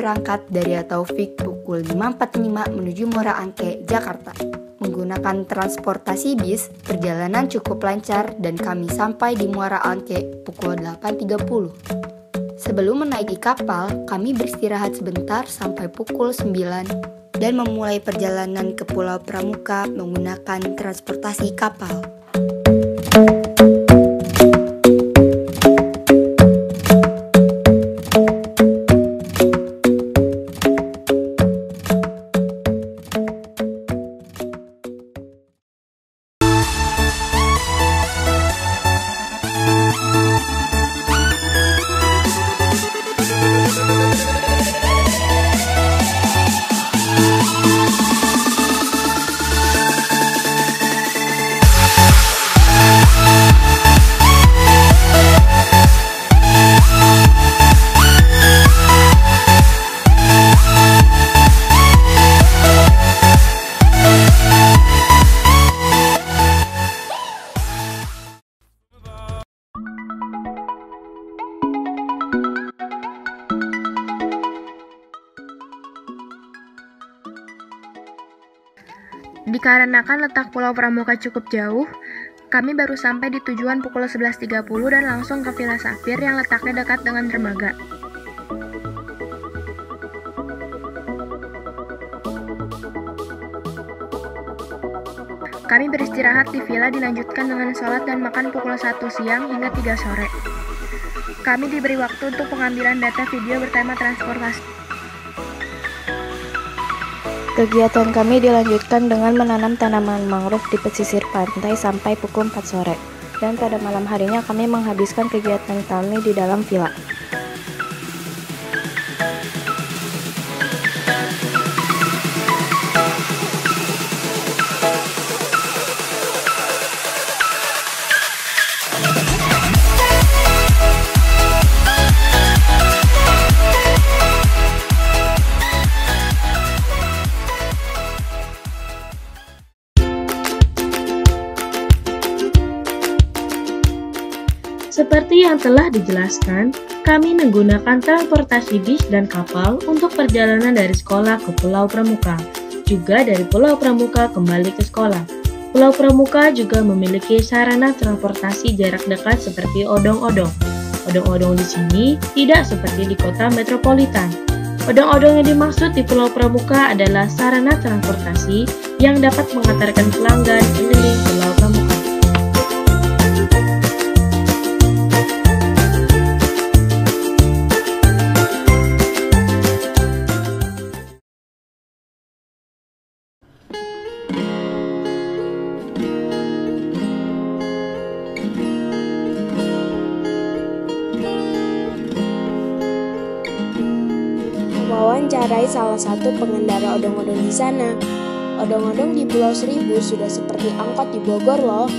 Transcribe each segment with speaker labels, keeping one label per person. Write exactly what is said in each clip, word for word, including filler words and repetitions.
Speaker 1: berangkat dari Taufik pukul lima empat puluh lima menuju Muara Angke, Jakarta. Menggunakan transportasi bis, perjalanan cukup lancar dan kami sampai di Muara Angke pukul delapan tiga puluh. Sebelum menaiki kapal, kami beristirahat sebentar sampai pukul sembilan dan memulai perjalanan ke Pulau Pramuka menggunakan transportasi kapal.
Speaker 2: Dikarenakan letak Pulau Pramuka cukup jauh, kami baru sampai di tujuan pukul sebelas tiga puluh dan langsung ke Villa Safir yang letaknya dekat dengan dermaga. Kami beristirahat di villa dilanjutkan dengan sholat dan makan pukul satu siang hingga tiga sore. Kami diberi waktu untuk pengambilan data video bertema transportasi.
Speaker 3: Kegiatan kami dilanjutkan dengan menanam tanaman mangrove di pesisir pantai sampai pukul empat sore. Dan pada malam harinya kami menghabiskan kegiatan kami di dalam villa.
Speaker 4: Seperti yang telah dijelaskan, kami menggunakan transportasi bis dan kapal untuk perjalanan dari sekolah ke Pulau Pramuka, juga dari Pulau Pramuka kembali ke sekolah. Pulau Pramuka juga memiliki sarana transportasi jarak dekat seperti odong-odong. Odong-odong di sini tidak seperti di kota metropolitan. Odong-odong yang dimaksud di Pulau Pramuka adalah sarana transportasi yang dapat mengantarkan pelanggan keliling Pulau Pramuka.
Speaker 3: Mewawancarai salah satu pengendara odong-odong di sana. Odong-odong di Pulau Seribu sudah seperti angkot di Bogor loh.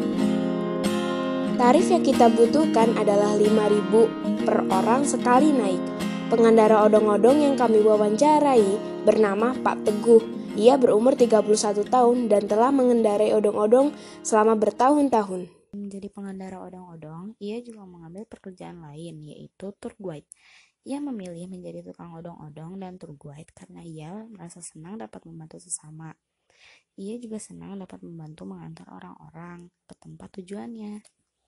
Speaker 3: Tarif yang kita butuhkan adalah lima ribu per orang sekali naik. Pengendara odong-odong yang kami wawancarai bernama Pak Teguh. Ia berumur tiga puluh satu tahun dan telah mengendarai odong-odong selama bertahun-tahun.
Speaker 5: Menjadi pengendara odong-odong, ia juga mengambil pekerjaan lain, yaitu tour guide. Ia memilih menjadi tukang odong-odong dan tour guide karena ia merasa senang dapat membantu sesama. Ia juga senang dapat membantu mengantar orang-orang ke tempat tujuannya.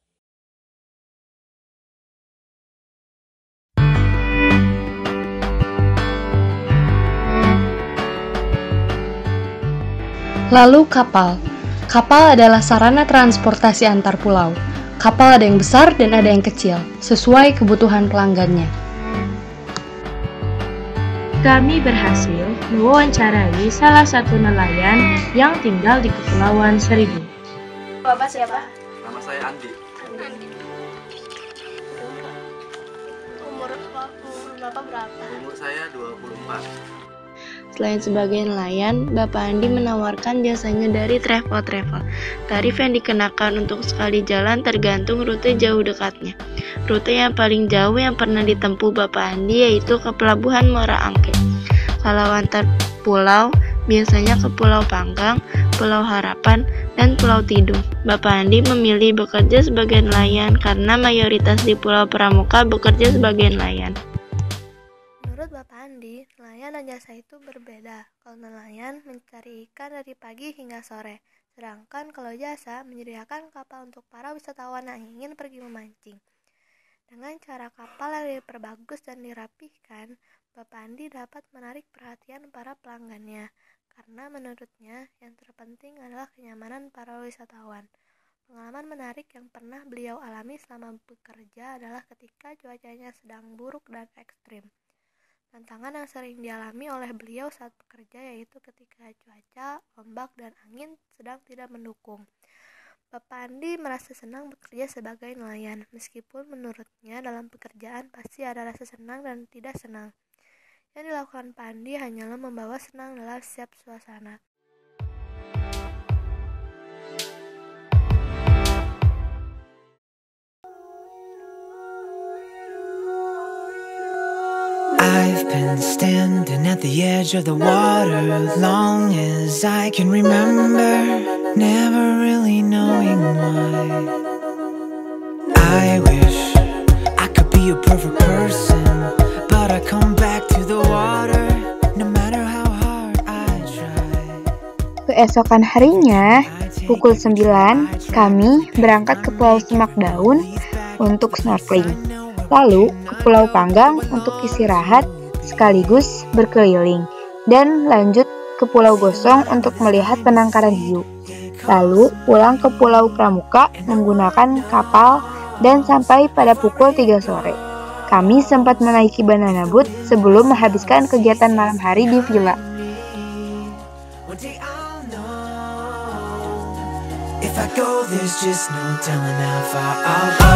Speaker 6: Lalu kapal. Kapal adalah sarana transportasi antar pulau. Kapal ada yang besar dan ada yang kecil, sesuai kebutuhan pelanggannya.
Speaker 4: Kami berhasil mewawancarai salah satu nelayan yang tinggal di Kepulauan Seribu.
Speaker 3: Bapak siapa?
Speaker 7: Nama saya Andi.
Speaker 3: Andi. Umur, umur Bapak berapa?
Speaker 7: Umur saya dua puluh empat.
Speaker 3: Selain sebagai nelayan, Bapak Andi menawarkan jasanya dari Travel Travel. Tarif yang dikenakan untuk sekali jalan tergantung rute jauh dekatnya. Rute yang paling jauh yang pernah ditempuh Bapak Andi yaitu ke Pelabuhan Muara Angke. Kalau antar pulau, biasanya ke Pulau Panggang, Pulau Harapan, dan Pulau Tidung. Bapak Andi memilih bekerja sebagai nelayan karena mayoritas di Pulau Pramuka bekerja sebagai nelayan.
Speaker 2: Menurut Bapak
Speaker 8: Andi, nelayan dan jasa itu berbeda. Kalau nelayan mencari ikan dari pagi hingga sore, sedangkan kalau jasa menyediakan kapal untuk para wisatawan yang ingin pergi memancing. Dengan cara kapal yang diperbagus dan dirapihkan, Bapak Andi dapat menarik perhatian para pelanggannya, karena menurutnya yang terpenting adalah kenyamanan para wisatawan. Pengalaman menarik yang pernah beliau alami selama bekerja adalah ketika cuacanya sedang buruk dan ekstrim. Tantangan yang sering dialami oleh beliau saat bekerja yaitu ketika cuaca, ombak, dan angin sedang tidak mendukung. Bapak Andi merasa senang bekerja sebagai nelayan, meskipun menurutnya dalam pekerjaan pasti ada rasa senang dan tidak senang. Yang dilakukan Pak Andi hanyalah membawa senang dalam setiap suasana.
Speaker 9: I've been standing at the edge of the water long as I can remember, never really knowing why. I wish I could be a perfect person, but I come back to the water no matter how hard I try.
Speaker 10: Keesokan harinya, pukul sembilan, kami berangkat ke Pulau Semak Daun untuk snorkeling. Lalu ke Pulau Panggang untuk istirahat sekaligus berkeliling, dan lanjut ke Pulau Gosong untuk melihat penangkaran hiu. Lalu pulang ke Pulau Pramuka menggunakan kapal dan sampai pada pukul tiga sore. Kami sempat menaiki banana boat sebelum menghabiskan kegiatan malam hari di villa.
Speaker 9: If I go, there's just no telling how far I'll go.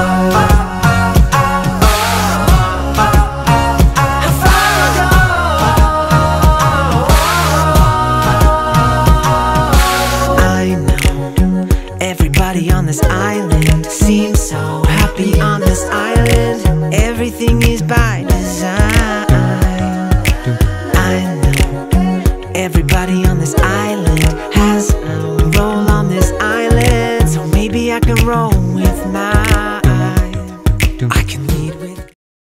Speaker 9: On this island, seems so happy on this island. Everything is by design. I know everybody on this island has a role on this island, so maybe I can roll with mine. I can lead with.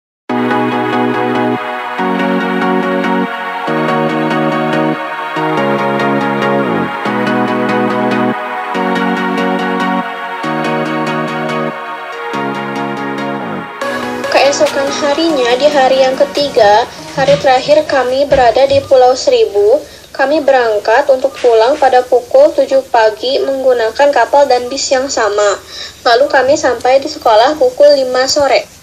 Speaker 3: Keesokan harinya, di hari yang ketiga, hari terakhir kami berada di Pulau Seribu, kami berangkat untuk pulang pada pukul tujuh pagi menggunakan kapal dan bis yang sama. Lalu kami sampai di sekolah pukul lima sore.